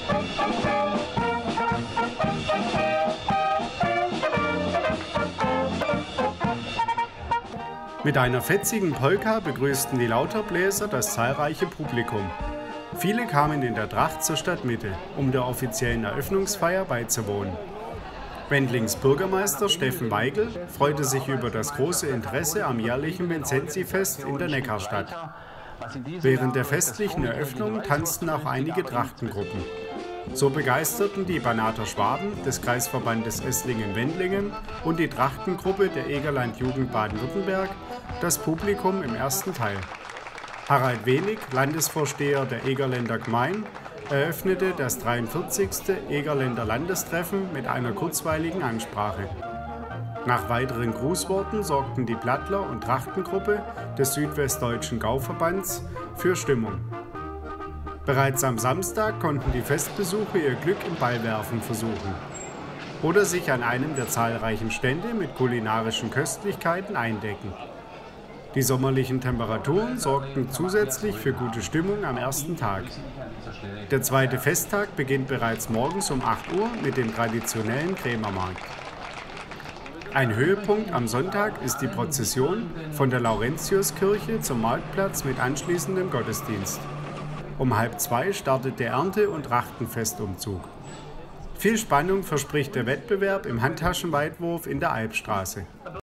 Mit einer fetzigen Polka begrüßten die Lauterbläser das zahlreiche Publikum. Viele kamen in der Tracht zur Stadtmitte, um der offiziellen Eröffnungsfeier beizuwohnen. Wendlings Bürgermeister Steffen Weigel freute sich über das große Interesse am jährlichen Vincenzifest in der Neckarstadt. Während der festlichen Eröffnung tanzten auch einige Trachtengruppen. So begeisterten die Banater Schwaben des Kreisverbandes Esslingen-Wendlingen und die Trachtengruppe der Egerland Jugend Baden-Württemberg das Publikum im ersten Teil. Harald Wenig, Landesvorsteher der Egerländer Gemein, eröffnete das 43. Egerländer Landestreffen mit einer kurzweiligen Ansprache. Nach weiteren Grußworten sorgten die Plattler und Trachtengruppe des Südwestdeutschen Gauverbands für Stimmung. Bereits am Samstag konnten die Festbesucher ihr Glück im Ballwerfen versuchen oder sich an einem der zahlreichen Stände mit kulinarischen Köstlichkeiten eindecken. Die sommerlichen Temperaturen sorgten zusätzlich für gute Stimmung am ersten Tag. Der zweite Festtag beginnt bereits morgens um 8 Uhr mit dem traditionellen Krämermarkt. Ein Höhepunkt am Sonntag ist die Prozession von der Laurentiuskirche zum Marktplatz mit anschließendem Gottesdienst. Um 1:30 startet der Ernte- und Trachtenfestumzug. Viel Spannung verspricht der Wettbewerb im Handtaschenweitwurf in der Albstraße.